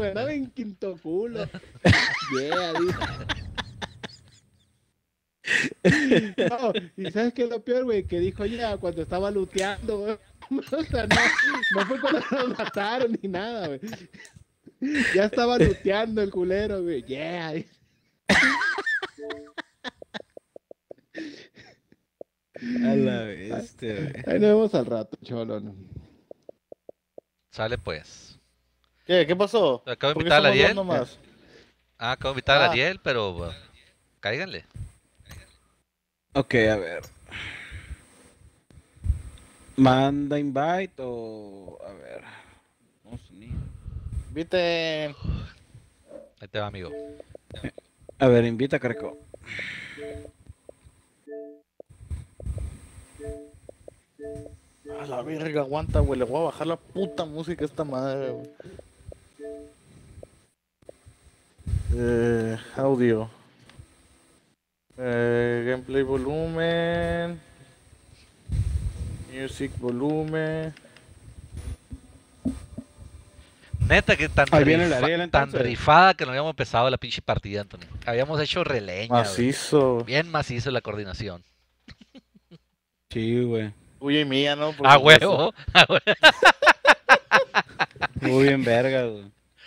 güey, andaba en quinto culo. Yeah, no, y ¿sabes qué es lo peor, güey? Que dijo ya cuando estaba luteando, güey. O sea, no fue cuando nos mataron ni nada, güey. Ya estaba luteando el culero, güey. Yeah. A la bestia, güey. Ahí nos vemos al rato, cholo. ¿No? Sale pues. ¿Qué pasó? Acabo de ¿Por qué invitar a la estamos Ariel. hablando más? Acabo de invitar a Ah. Ariel, pero cáiganle. Ok, a ver. ¿Manda invite o...? A ver. Vamos a unir. ¿Viste? Ahí te va, amigo. A ver, invita a Creco. A la verga, aguanta, güey. Le voy a bajar la puta música a esta madre, güey. Audio. Gameplay volumen. Music volumen. Neta que tan, Ahí viene el Ariel, tan entonces. rifada que no habíamos empezado la pinche partida, Antonio. Habíamos hecho releña, güey. Macizo. Bien macizo la coordinación. Sí, güey. Tuya y mía, ¿no? Por A supuesto. huevo. A huevo. Muy bien verga, güey.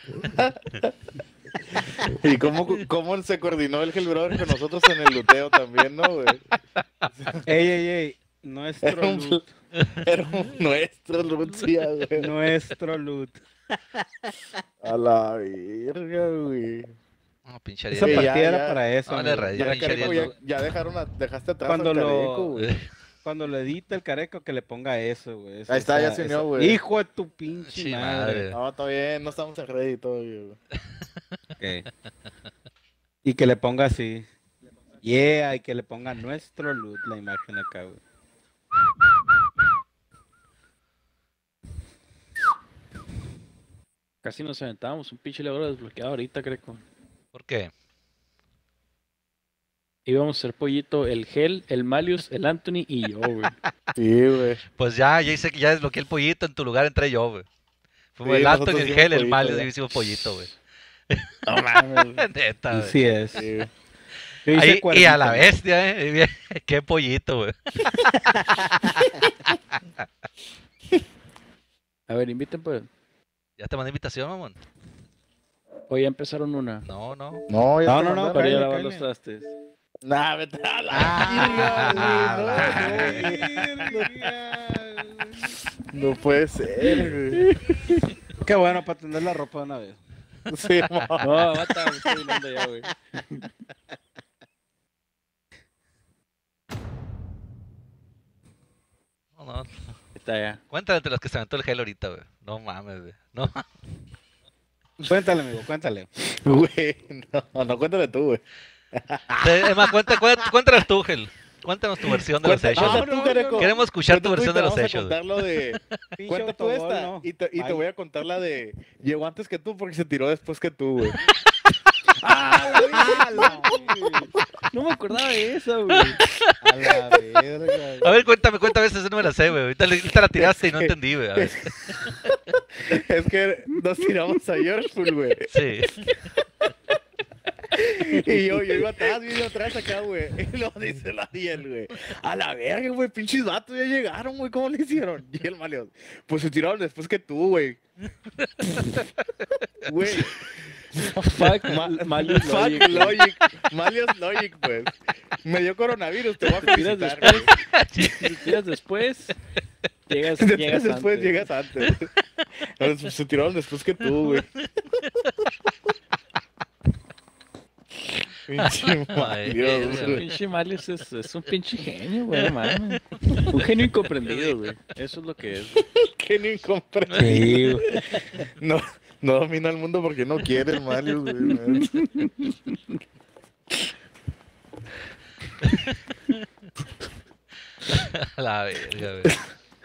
¿Y cómo se coordinó el Hellbrother con nosotros en el luteo también, no, güey? Ey. Nuestro loot. Era un nuestro Lucia, güey. Nuestro loot. A la verga, güey. No, pinche Esa Ariel. Sí, partida ya. era para eso. No, le amigo. rayé, Ya, pinche Careco, Ariel. ya dejaste atrás Cuando al lo- Careco, güey. Cuando le edita el Careco, que le ponga eso, güey. Ahí está, ya se unió, güey. Hijo de tu pinche Sí, madre. No, está bien, no estamos en Reddit todavía, güey. Ok. Y que le ponga así. Yeah, y que le ponga nuestro loot la imagen acá, güey. Casi nos aventábamos un pinche logro desbloqueado ahorita, creo. ¿Por qué? Íbamos a ser pollito, el Gel, el Malius, el Anthony y yo, güey. Sí, güey. Pues ya hice que ya desbloqueé el pollito, en tu lugar entré yo, güey. Fuimos Sí, el Anthony, nosotros el hicimos Gel, el pollito, Malio, ya. y hicimos pollito, güey. No mames. Neta, güey. Sí es. Sí, güey. Yo hice Ahí, y a cuernito. la bestia, bien, qué pollito, güey. A ver, inviten, pues. Ya te mandé invitación, mamón. Hoy ya empezaron una. No. No, ya No, te no, no, mandaron. Para ir a cáele, lavar cáele. los trastes. Nah, vete a la verga, güey. No puede ser, güey. Qué bueno para tender la ropa de una vez. Sí, mo. No, bata, me estoy mirando ya, güey. No. Está ya. Cuéntale entre los que se aventó el gel ahorita, güey. No mames, güey. No. Cuéntale, amigo, cuéntale. Güey, no, cuéntale tú, güey. Es más, cuéntanos tú, Gel. Cuéntanos tu versión de los hechos. Cuenta tú, Careco. Queremos escuchar tu Cuenta tú y versión de te los vamos a hechos. contar lo de... Pinche Cuenta tú autogol, esta no. y te Ay. voy a contar la de... Llegó antes que tú porque se tiró después que tú, güey. No me acordaba de eso, güey. A la verga. A ver, cuéntame, esa no me la sé, güey. Ahorita la tiraste y no entendí, güey. A ver. Es que nos tiramos a Yorkshire, güey. Sí. Y yo iba atrás acá, güey. Y lo dice la Ariel, güey. A la verga, güey, pinches vatos ya llegaron, güey. ¿Cómo le hicieron? Y el Maleón, pues se tiraron después que tú, güey. Güey. Fuck, Malius Fuck Logic. Logic. Malios Logic, pues. Me dio coronavirus, te voy a Tiras felicitar, después. güey. Si tiras después, llegas Después antes. llegas antes. No, se tiraron después que tú, güey. Pinche Ay, Malios, verga, güey. Pinche Malius es un pinche genio, güey, no mames. Un genio incomprendido, güey. Eso es lo que es. Que ni incomprendido. Sí, güey. No domina el mundo porque no quiere el Malius, güey. A la verga, güey.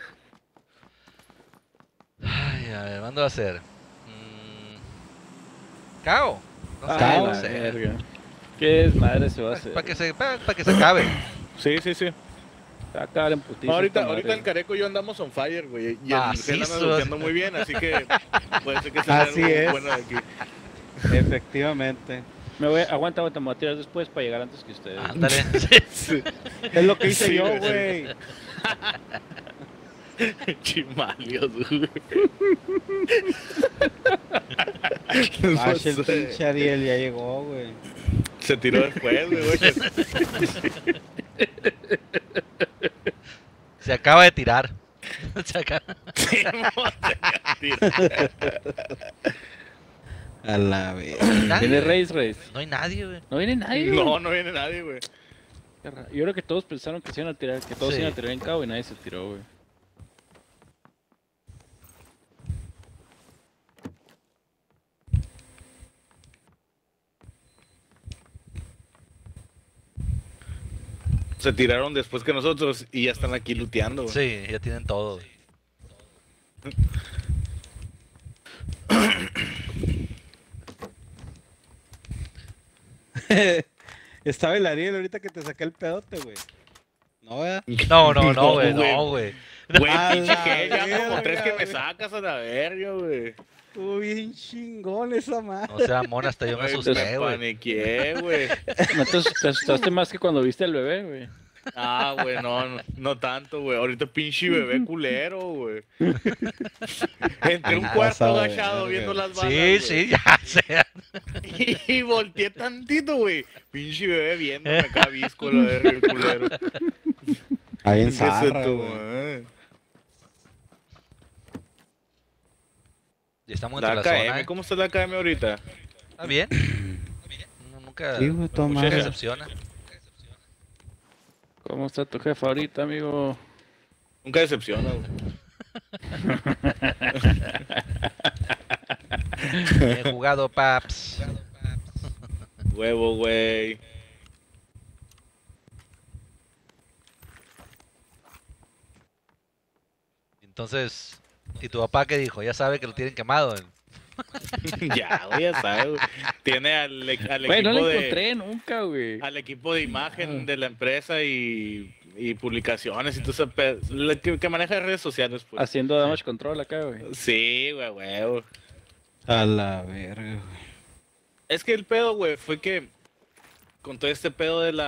Ay, a ver, ¿cuándo va a ser? ¿Cao? No sé, Ah, no la sé. verga. ¿Qué desmadre se va a hacer? Para que se acabe. Sí, sí, sí. Acá en putiza. Ahorita, esta ahorita madre. el Careco y yo andamos on fire, güey. Y Ah, el sí, Gel anda sos. luteando muy bien, así que puede ser que Así sea es. algo bueno de aquí. Efectivamente. Aguanta, me voy a tirar después para llegar antes que ustedes. Ándale. Sí. Es lo que hice Sí, yo, güey. güey. Chimalios, güey. Bash, el pinche Ariel ya llegó, güey. Se tiró después, güey. Se acaba de tirar. Se acaba- A la vez. Nadie, ¿Viene güey. Race? No hay nadie, güey. ¿No viene nadie? güey? No, no viene nadie, güey. Qué raro. Yo creo que todos pensaron que se iban a tirar, que todos Sí. se iban a tirar en cabo y nadie se tiró, güey. Se tiraron después que nosotros y ya están aquí luteando, güey. Sí, ya tienen todo, güey. Estaba el Ariel ahorita que te saqué el pedote, güey. No, ¿verdad? No, no, no, güey. güey. No, güey. Güey, A pinche la que ya como verga, tres que me güey. sacas a la verga, güey. Estuvo bien chingón esa madre. No sea mona, hasta yo me Güey, asusté, me güey. paniqué, güey. No te asustaste más que cuando viste al bebé, güey. Ah, güey, no tanto, güey. Ahorita pinche bebé culero, güey. Entre un Ah, cuarto esa agachado verga. viendo las balas, Sí, güey. sí, ya sé. Y volteé tantito, güey. Pinche bebé viéndome acá visco la verga, el culero. Ahí en Ese Zarra, tu güey. madre. Ya estamos La entre la zona. AKM, ¿cómo está la AKM ahorita? ¿Está bien? Uno nunca, Sí, güey, toda nunca madre. decepciona. ¿Cómo está tu jefa ahorita, amigo? Nunca decepciona, güey. He jugado Paps. Huevo, güey. Entonces, ¿y tu papá qué dijo? Ya sabe que lo tienen quemado. Ya, güey, ya sabes, güey. Tiene al Güey, no equipo la de... encontré nunca, güey. Al equipo de imagen de la empresa y publicaciones y todo eso, que maneja redes sociales, pues. Haciendo damage control acá, güey. Sí, güey, güey. A la verga, güey. Es que el pedo, güey, fue que con todo este pedo del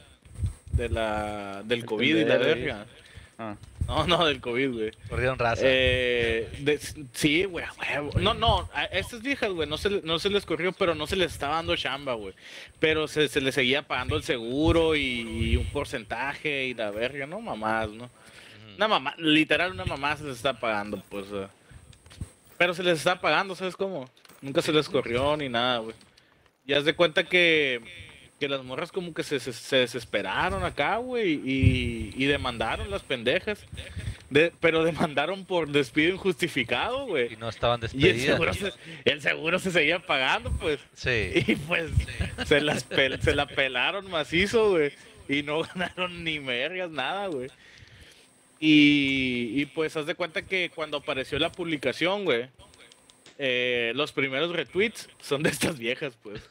COVID y la pendejo, verga. Ah. No, del COVID, güey. Corrieron raza. Sí, güey, güey. No, a estas viejas, güey, no se les corrió, pero no se les estaba dando chamba, güey. Pero se les seguía pagando el seguro y un porcentaje y la verga, ¿no? Mamás, ¿no? Una mamá, literal, una mamá se les está pagando, pues. Pero se les está pagando, ¿sabes cómo? Nunca se les corrió ni nada, güey. Y haz de cuenta que las morras como que se desesperaron acá, güey, y demandaron las pendejas. Pero demandaron por despido injustificado, Y güey. no estaban Y el despedidas. seguro se seguía pagando, pues. Sí. Y pues se la pelaron macizo, güey. Y no ganaron ni vergas, nada, güey. Y pues haz de cuenta que cuando apareció la publicación, güey, los primeros retweets son de estas viejas, pues.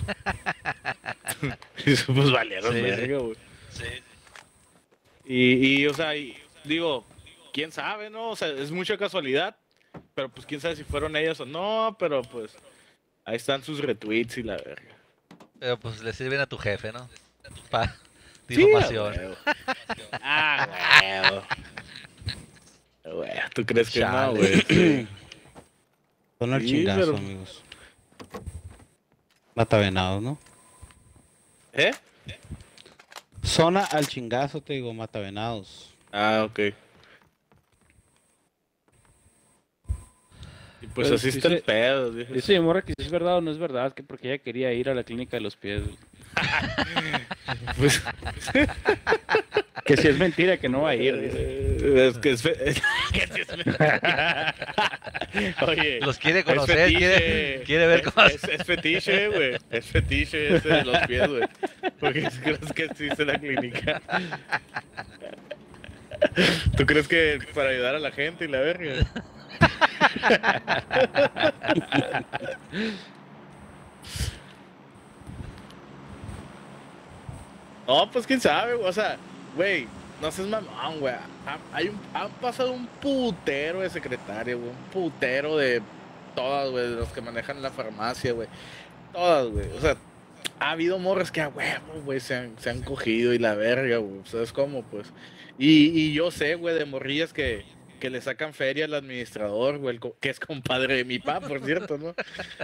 Y eso, pues valieron Sí, verga, güey. Sí. Y, o sea, digo, quién sabe, ¿no? O sea, es mucha casualidad, pero pues quién sabe si fueron ellas o no, pero pues ahí están sus retweets y la verga. Pero pues le sirven a tu jefe, ¿no? Pa Sí, difamación. a huevo. Ah, huevo. Güey, ¿tú crees que no, Chale. güey? Sí. Son al Sí, chingazo, pero- amigos. Matavenados, ¿no? ¿Eh? Zona al chingazo, te digo, matavenados. Ah, ok. Y pues Pero así está el dice- pedo, dije. Dice mi morra que si es verdad o no es verdad, que porque ella quería ir a la clínica de los pies. güey. Pues, Que si es mentira, que no va a ir. dice. es que es que sí es mentira. Oye, Los quiere es conocer, fetiche. quiere ver cómo Es fetiche, güey. Es fetiche ese de los pies, güey. Porque crees que existe la clínica. ¿Tú crees que para ayudar a la gente y la verga? No, pues quién sabe, o sea, güey, No seas mamón, güey. Han pasado un putero de secretaria, güey. Un putero de todas, güey, de los que manejan la farmacia, güey. Todas, güey. O sea, ha habido morras que a huevo, güey, se han cogido y la verga, güey. ¿Sabes cómo? Pues. Y yo sé, güey, de morrillas que le sacan feria al administrador, güey, que es compadre de mi papá, por cierto, ¿no?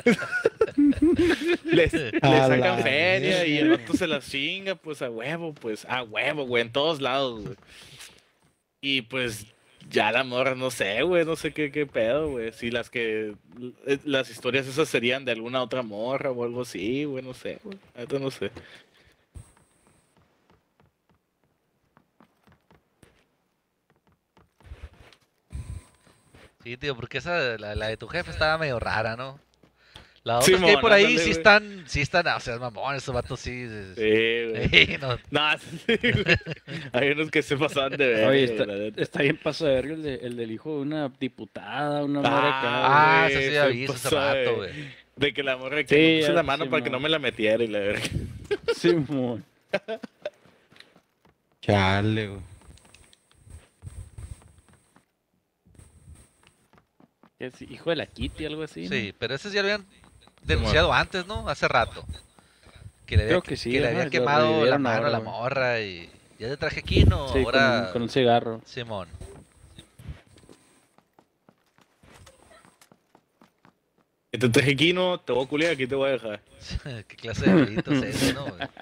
Le A sacan la feria y el verga. vato se las chinga, pues, a huevo, güey, en todos lados, güey. Y pues ya la morra, no sé, güey, no sé qué pedo, güey. Si las historias esas serían de alguna otra morra o algo así, güey, no sé, güey. Esto no sé. Sí, tío, porque la de tu jefe estaba medio rara, ¿no? Las otras que hay Simón, por ahí ándale, güey. sí están, o sea, mamón, esos vatos sí. Sí, güey. Sí, no. No, sí, güey. Hay unos que se pasaban de ver, Oye, güey, la neta. está bien paso de verga el del hijo de una diputada, una madre acá. Ah, güey, eso sí había se visto hace pasó rato, güey. de que la morra que Sí, no puse ya, la mano para que Simón. no me la metiera y la verga. Simón. Chale, güey. Es hijo de la Kitty, algo así. ¿no? Sí, pero ese ya lo habían denunciado antes, ¿no? Hace rato. Que le había, Creo que sí, que le ajá, había lo quemado la revivieron mano a ahora, la güey. morra y ya te traje aquí, ¿no? Sí, Ahora, con un cigarro. Simón. Este tejequino, te voy a culiar, aquí te voy a dejar. ¿Qué clase de delito es ese, no? güey?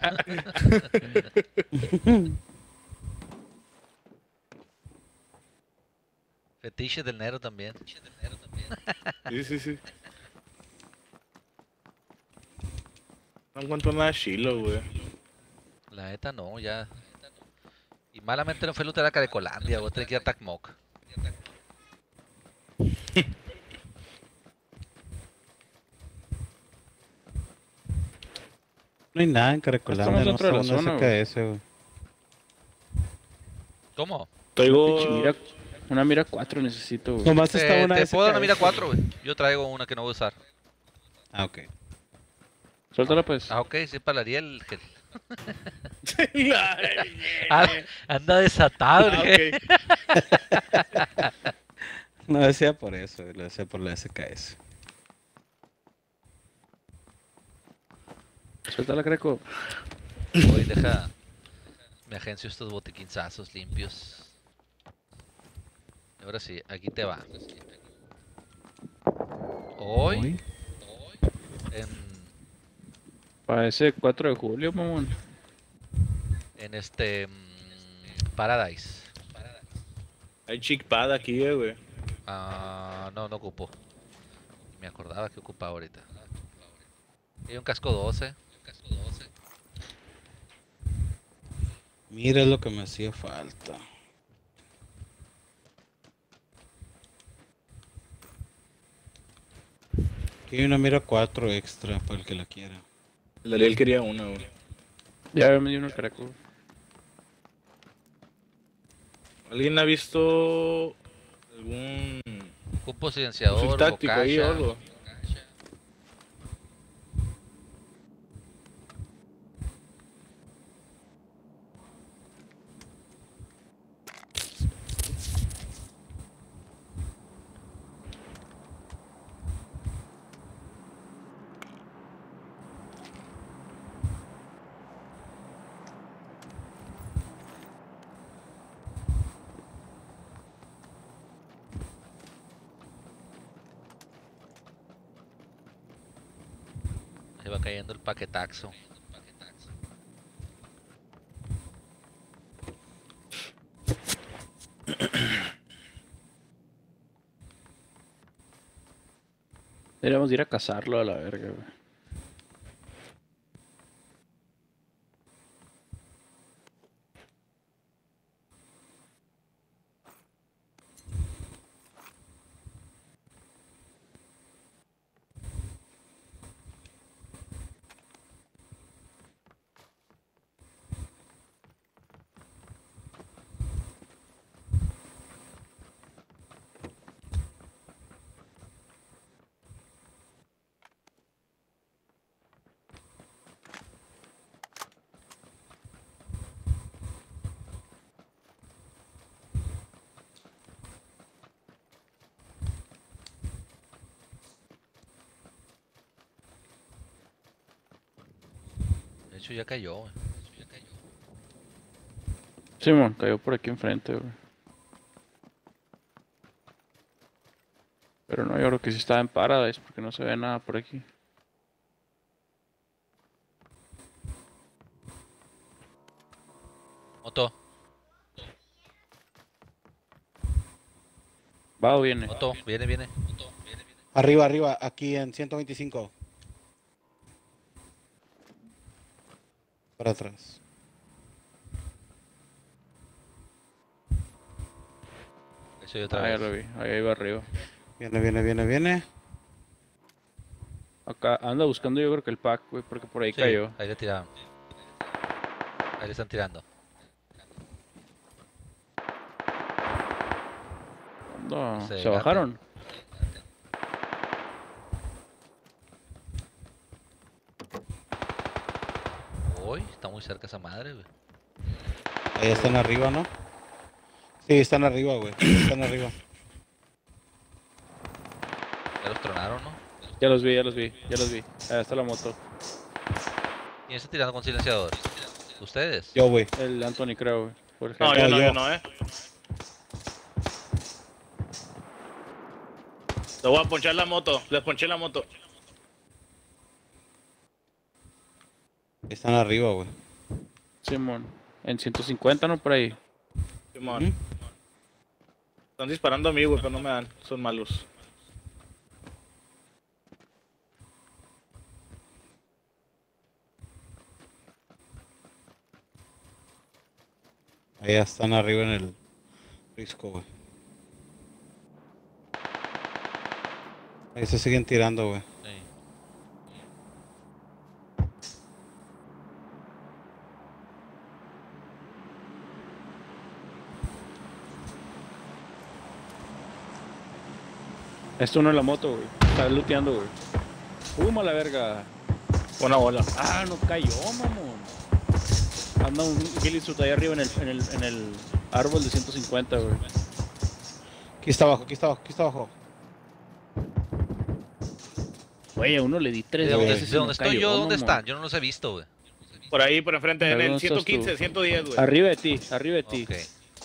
Fetiche del negro también. Sí, sí, sí. No encuentro nada chilo, güey. La neta no, ya. Y malamente no fue Luteraca de Colandia, voy a tener que ir a Tacmoc. No hay nada en Caracolandia, Estamos no dentro de la sé dónde zona, saca güey. ese, güey. ¿Cómo? Traigo. Una mira 4 necesito, güey. Nomás está una Te puedo dar una mira SKS. 4, güey. Yo traigo una que no voy a usar. Ah, ok. Suéltala pues. Ah, ok, sí, para Ariel. Ay, Anda desatado, ah, güey. ok. No decía por eso, lo decía por la SKS. Suéltala, Creco. Hoy deja. Me agencio estos botiquinzazos limpios. Ahora sí, aquí te va. Hoy, en, Para ese 4 de julio, mamón. en este Paradise. Hay chickpad aquí, güey. Ah, no, no ocupo. Me acordaba que ocupaba ahorita. Hay un casco 12. Mira lo que me hacía falta. Aquí hay una mira 4 extra para el que la quiera. El Ariel quería una, güey. Ya me dio uno, Creco. ¿Alguien ha visto algún Ocupo fusil silenciador, táctico ahí o bocacha. algo? Ahí va cayendo el paquetaxo. Deberíamos ir a cazarlo a la verga, güey. hecho ya cayó, güey. Simón, cayó por aquí enfrente, güey. Pero no, yo creo que sí estaba en Paradise porque no se ve nada por aquí. Moto, Va o viene. moto, viene. Arriba, arriba, aquí en 125. Para atrás. Eso yo otra Ah, ya vez. lo vi. Ahí va arriba. Viene. Acá anda buscando yo creo que el pack, güey, porque por ahí Sí, cayó. ahí le tiraron. Ahí le están tirando. No, Se se bajaron. Uy, está muy cerca esa madre, güey. Ahí están arriba, ¿no? Sí, están arriba, güey. Están arriba. Ya los tronaron, ¿no? Ya los vi. Ahí está la moto. ¿Quién está tirando con silenciador? ¿Ustedes? Yo, güey. El Anthony creo, güey. Por No, ejemplo. yo yo. no, Le voy a ponchar la moto, les ponché la moto. Están arriba, güey. Simón. En 150, ¿no? Por ahí. Simón. Ujú. Están disparando a mí, güey, pero no me dan, son malos. Ahí están arriba en el risco, güey. Ahí se siguen tirando, güey. Sí. Esto uno en la moto, güey. Está looteando, güey. Puma la verga. Buena bola. Ah, no cayó, mamón. Anda un Gillisuit ahí arriba en el árbol de 150, güey. Aquí está abajo, aquí está abajo, aquí está abajo. Güey, a uno le di 3 ¿De dónde, veces y de dónde no estoy cayó, yo? ¿Dónde mamón. están? Yo no los he visto, güey. Por ahí, por enfrente, en ¿Dónde el estás 115, tú? 110, güey. Arriba de ti. Ok,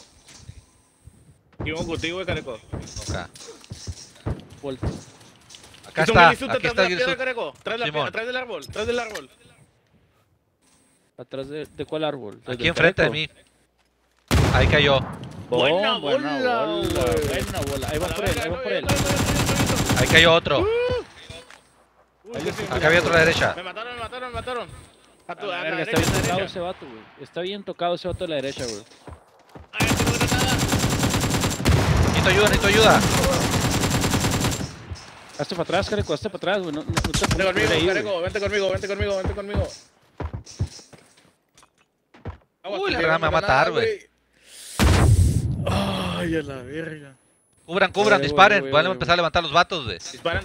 Íbamos contigo, güey, Careco. ok. Vol- Acá ¿Es un está, Gillisuit aquí atrás está de el la piedra, Gilsuit. Careco? Atrás de la Simón. piedra, atrás del árbol, atrás del árbol. ¿Atrás de cuál árbol? ¿Desde Aquí el enfrente de Careco? mí. Ahí cayó. Buena Buena bola, bola, güey. buena bola. Ahí va A la por él, verga, ahí va por él. Ahí cayó otro. Uy, sí, sí, Acá había otro a la derecha. Me mataron. A A tu, la a la verga, está derecha, bien a la tocado derecha. ese vato, güey. Está bien tocado ese vato de la derecha, güey. Ay, tengo granada. Necesito ayuda. Hazte para atrás, Careco, hazte para atrás, güey. No te Vente pongas conmigo, ahí, güey. Careco, vente conmigo. Aguas, Uy, que la te verdad me va a llevan matar, granada, güey. Ay, a la verga. Cubran, Voy, disparen. voy, Van a voy. empezar a levantar los vatos, güey. Disparan.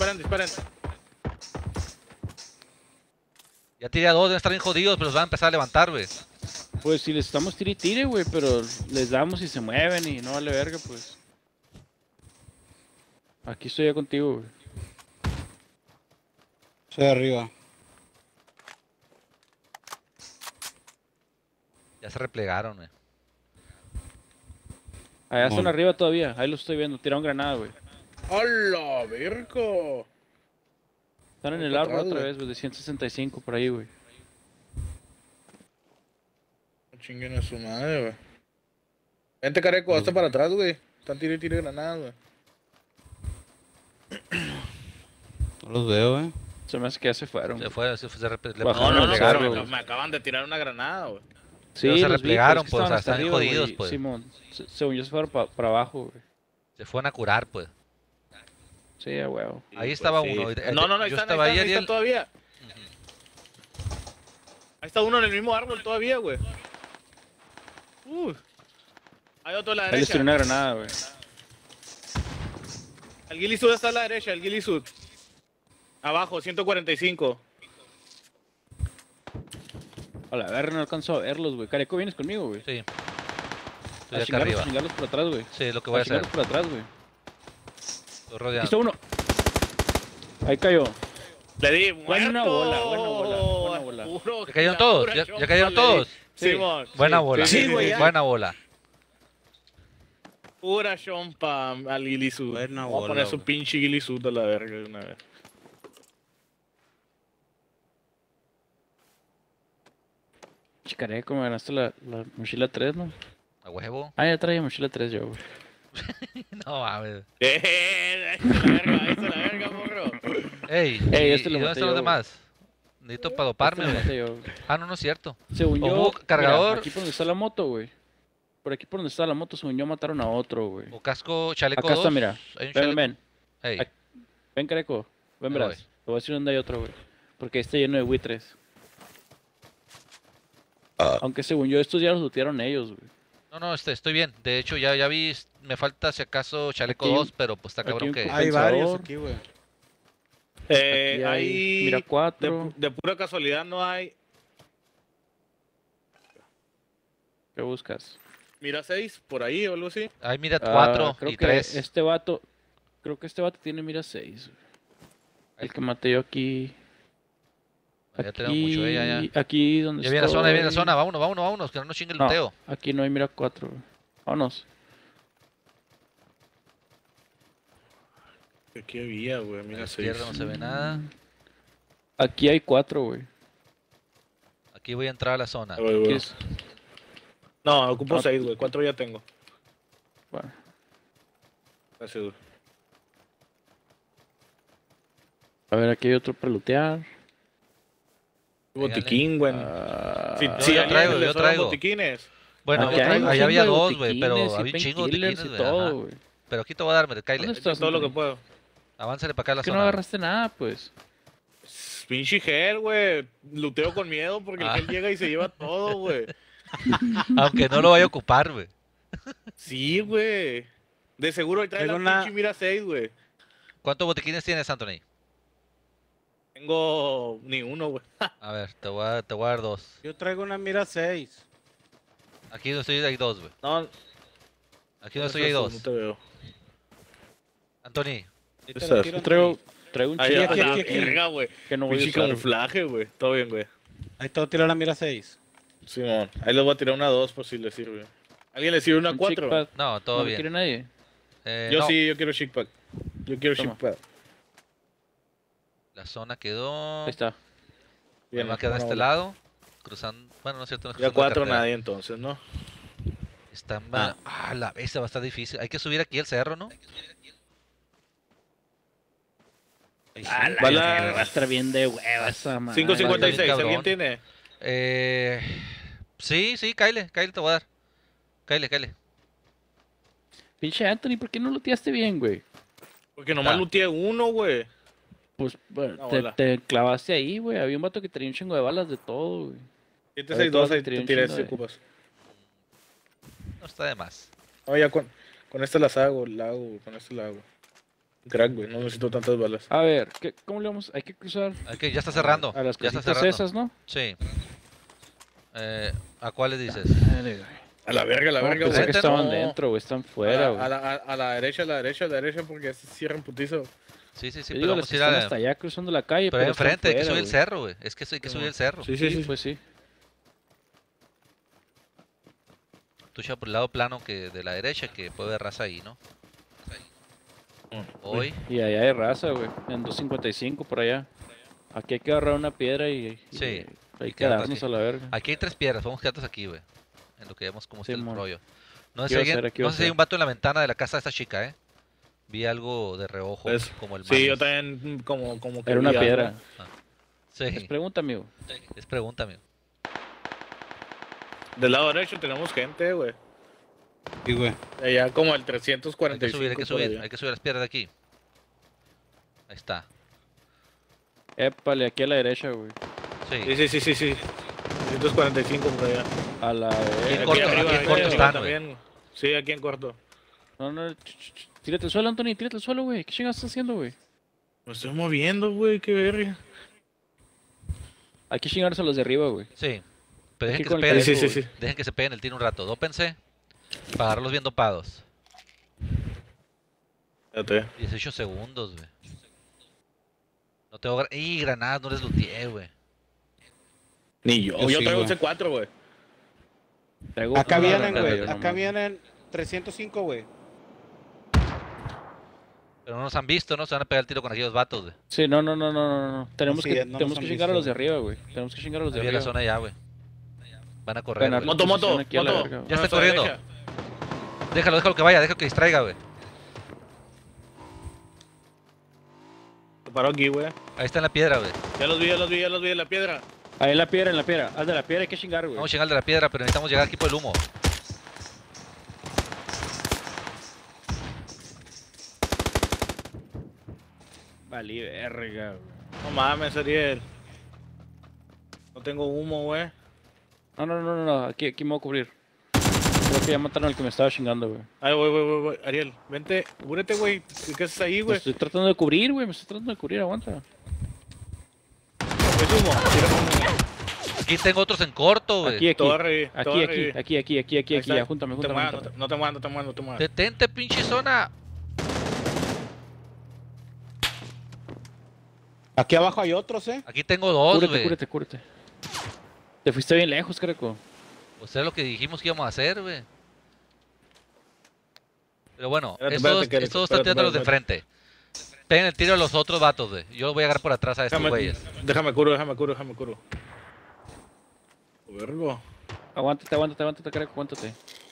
Ya tiré a dos, deben estar bien jodidos, pero los van a empezar a levantar, güey. Pues si les estamos tire y tire, güey, pero les damos y se mueven y no vale verga, pues. Aquí estoy ya contigo, güey. Soy arriba. Ya se replegaron, güey. Allá están Simón. arriba todavía, ahí los estoy viendo, tiraron granada, güey. ¡Hola, verga! Están en Ahí el para árbol atrás, otra güey. vez, güey, de 165 por ahí, güey. Chinguen a su madre, güey. Vente, Careco, hasta para atrás, güey. Están tire granadas, güey. No los veo, eh. Se me hace que ya se fueron. Se güey. fue, Bajaron No, el no, cerro, pero güey. me acaban de tirar una granada, güey. Sí, Pero se los vi, replegaron, es que pues, o sea, estaban hasta están arriba, jodidos, güey. pues. Simón, según yo se fueron para abajo, güey. Se fueron a curar, pues. Sí, a huevo. Ahí estaba Sí. uno. No, ahí Yo están, estaba ahí, ahí Ariel. están todavía. Ahí está uno en el mismo árbol todavía, güey. Hay otro a la Ahí les tiré derecha. una granada, güey. El Gillisuit está a la derecha, el Gillisuit. Abajo, 145. A la verga, no alcanzo a verlos, güey. Careco, vienes conmigo, güey. Sí. Estoy A acá arriba. chingarlos por atrás, güey. Sí, es lo que voy a hacer. chingarlos por atrás, güey. Estoy Aquí rodeando. está uno. Ahí cayó. Le di Buena muerto. bola, buena bola. Puro- ¿Ya cayeron la todos? pura ¿Ya chompa cayeron le di. todos? Simón. Buena Sí, bola. sí, güey, ya. Buena bola. Pura chompa al Gilisud. Buena Voy a bola, poner su güey. pinche Gilisud a la verga de una vez. Chicareco, me ganaste la mochila 3, ¿no? A huevo. Ah, ya traía mochila 3 yo, güey. No mames. Ahí está la verga, morro. Ey, Ey, ¿y este lo dónde maté están los yo, demás? Necesito para doparme, Este lo güey. maté yo, güey. Ah, no es cierto. Según yo, Ojo, cargador. mira, aquí por donde está la moto, güey. Por aquí por donde está la moto, según yo, mataron a otro, güey. O casco, chaleco Acá 2. está, mira. Hay un Ven, chaleco. ven. Ey, Aquí. Ven, Careco. Ven, Ahí verás. voy. Te voy a decir dónde hay otro, güey. Porque está lleno de buitres. Aunque según yo, estos ya los lootearon ellos, güey. no, estoy bien. De hecho, ya vi, me falta si acaso chaleco Aquí- 2, pero pues está aquí cabrón un que... cu- Hay varios Pensador. aquí, güey. Aquí Hay. Mira, de, 4. de pura casualidad no hay. ¿Qué buscas? Mira 6 por ahí o algo así. Ay, mira, Ah, 4 creo y que 3. este vato... Creo que este vato tiene mira 6. El que maté yo aquí... Ya tenemos mucho, ya. Aquí donde Ya viene la zona, ya viene la estoy. zona. Vámonos, que no nos chingue el No, luteo. aquí no hay mira 4. Vámonos. Aquí había, güey. A la Mira 6. izquierda no se ve nada. Aquí hay 4, güey. Aquí voy a entrar a la zona. Aquí es- No, ocupo Ah. 6, güey. 4 ya tengo. Bueno, Casi, güey. a ver, aquí hay otro para lootear. Botiquín, güey. Ah, Si yo alguien traigo, le yo sobran traigo. botiquines. Bueno, aquí hay un allá chingo había de 2, güey, pero botiquines y había un chingo de painkillers botiquines, y güey. todo, ajá. güey. Pero aquí te voy a dar, Kyle. ¿Dónde estás, Todo lo que Antonio? puedo. Avánzale para acá a la Es que no zona. agarraste nada, pues. Pinche gel, güey. Luteo con miedo porque Ah. el gel llega y se lleva todo, güey. Aunque no lo vaya a ocupar, güey. Sí, güey. De seguro ahí trae la Traigo una- pinche mira 6, güey. ¿Cuántos botiquines tienes, Anthony? Tengo ni uno, güey. A ver, te voy a dar 2. Yo traigo una mira 6. Aquí donde estoy hay 2, güey. No, Aquí donde estoy hay 2. No te veo. Anthony, Ahí te Estás- lo tiro, Yo traigo Anthony. un Ahí, chico aquí, a la aquí, aquí. verga, güey. que no voy a Pinche usar. güey. camuflaje, güey. Todo bien, güey. Ahí te voy a tirar la mira 6. Simón. Ahí les voy a tirar una 2 por si les sirve. ¿Alguien le sirve una Un 4? chick pad. no, todo ¿No lo bien. quiere nadie? Yo No, sí, yo quiero chick pack. Yo quiero Toma. chick pack. la zona quedó. Ahí está. Me va a quedar a este buena bola. lado. Cruzando. Bueno, no es cierto. No es Ya cruzando la 4 carretera. nadie entonces, ¿no? Está mal. Ah, la bestia va a estar difícil. Hay que subir aquí el cerro, ¿no? Va la- Va a estar bien de hueva esa madre. 5.56, cabrón. ¿alguien tiene? Sí, Kyle te voy a dar. Kyle. Pinche Anthony, ¿por qué no looteaste bien, güey? Porque nomás Ah. looteé uno, güey. Pues Una te, bola. te clavaste ahí, güey. Había un vato que tenía un chingo de balas de todo, güey. 762, ahí te Ahorita tiré un si chingo de- ocupas. No está de más. No, ya con este las hago, con este la hago. Crack, güey, no necesito tantas balas. A ver, ¿cómo le vamos? Hay que cruzar Ya está cerrando. a las Ya está cositas cerrando. esas, ¿no? Sí. ¿A cuáles dices? A la verga, No, verga, pensé güey. que estaban No. dentro, güey. Están fuera, güey. a la derecha, porque se cierran putizo. Sí, Yo pero digo, vamos las a que ir están a... hasta allá cruzando la calle, Pero ahí están enfrente, hay que fuera, subir el güey. cerro, güey. Es que eso hay que subir el cerro. Sí, pues sí. Tú ya por el lado plano que de la derecha que puede haber raza ahí, ¿no? Hoy. Y allá hay raza, güey. En 255 por allá. Aquí hay que agarrar una piedra y Sí, hay que quedarnos quedarnos aquí. a la verga. Aquí hay 3 piedras, vamos a quedarnos aquí, güey. En lo que vemos cómo está el Simón. rollo. No ¿Qué sé, iba a si, hacer? ¿Qué iba no a sé si hay hacer? un vato en la ventana de la casa de esta chica, ¿eh? Vi algo de reojo, Pues, como el Sí, yo Mayas. también como que Era una vi algo. piedra. Sí, Es pregunta, amigo. es pregunta, amigo. Del lado derecho tenemos gente, güey. Sí, güey. Allá como el Hay que 345. subir, hay que por subir, allá. hay que subir las piedras de aquí. Ahí está. Épale, aquí a la derecha, güey. Sí. Sí. 345 por allá. A la Aquí en verga. corto, arriba, aquí en ahí corto arriba están, también. Sí, aquí en corto. No. Tírate al suelo, Anthony. Tírate al suelo, güey. ¿Qué chingados estás haciendo, güey? Me estoy moviendo, güey, qué verga. Hay que chingarse a los de arriba, güey. Sí. Pero dejen Aquí que se con el peguen, caleco, Sí. dejen que se peguen el tiro un rato. Dópense para agarrarlos bien dopados. Espérate. 18 segundos, güey. No tengo... ¡Y granadas! No les looteé, güey. Ni yo. Yo Yo sí, traigo un güey. C4, güey. Traigo Acá una vienen, granada, güey. no Acá mames. vienen 305, güey. Pero no nos han visto, ¿no? Se van a pegar el tiro con aquellos vatos, güey. Sí, no. Tenemos Sí, que, no nos tenemos han que chingar a los de visto. arriba, güey. Tenemos que chingar a los de Había la arriba. zona ya, güey. Van a correr, Ganar güey. la Moto, posición aquí a la moto. verga, güey. Ya está Nuestra corriendo. derecha. Déjalo que vaya, déjalo que distraiga, güey. Se paró aquí, güey. Ahí está en la piedra, güey. Ya los vi en la piedra. Ahí en la piedra, en la piedra. Al de la piedra hay que chingar, güey. Vamos a llegar al de la piedra, pero necesitamos llegar aquí por el humo. Valí, verga, güey. No mames, Ariel. No tengo humo, güey. No. Aquí me voy a cubrir. Creo que ya mataron al que me estaba chingando, güey. Ay, voy. Ariel, vente, cúbrete, güey. ¿Qué haces ahí, Me güey? estoy tratando de cubrir, güey. Me estoy tratando de cubrir, aguanta. Es humo. Tira humo. Aquí tengo otros en corto, güey. Aquí. Torre, Aquí, Ahí está. ya, júntame. No te muevas. Detente, pinche zona. Aquí abajo hay otros, ¿eh? Aquí tengo dos, güey. Cúrete. Te fuiste bien lejos, Creco. Pues es lo que dijimos que íbamos a hacer, güey. Pero bueno, Espérate, estos espérate, están tirando los de enfrente. Peguen el tiro a los otros vatos, güey. Yo voy a agarrar por atrás a estos güeyes. Déjame curo. Vergo. Aguántate, Creco, aguántate.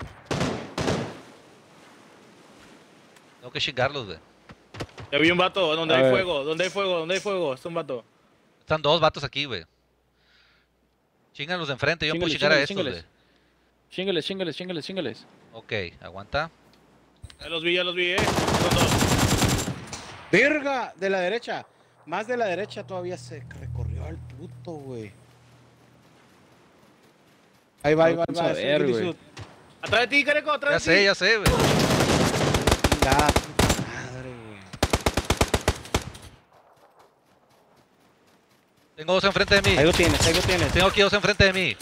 Tengo que chingarlos, güey. Ya vi un vato, donde A hay ver. fuego. Es un vato. Están dos vatos aquí, güey. Chingan los de enfrente, yo puedo Chíngales, chingar a chíngales, estos, güey. Chíngales. Ok, aguanta. Ya los vi, Son dos. ¡Verga! De la derecha. Más de la derecha todavía se recorrió al puto, güey. Ahí va. Vamos a es el ver, Billy güey. Sud. Atrás de ti, Careco, atrás de ti. Ya sé, güey. Chingada puta madre, güey. Tengo dos enfrente de mí. Ahí lo tienes. Tengo aquí dos enfrente de mí.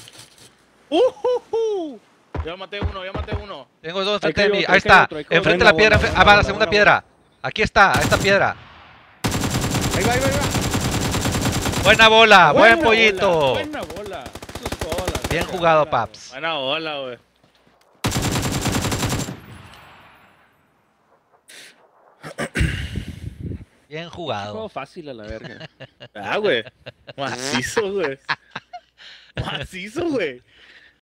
Ya maté uno. Tengo dos Ahí enfrente de cayó mí. otro, Ahí ahí cayó está. otro, ahí cayó Enfrente de otro. la piedra. Buena Va, bola, la segunda buena piedra. Aquí está, a esta piedra. Ahí va. Buena bola, buen Buena pollito. bola, buena bola. Eso es todo, la Bien verga, jugado, buena paps. Buena ola, güey. Bien bola. jugado. Juego fácil a la verga. Ah, güey. Macizo, güey.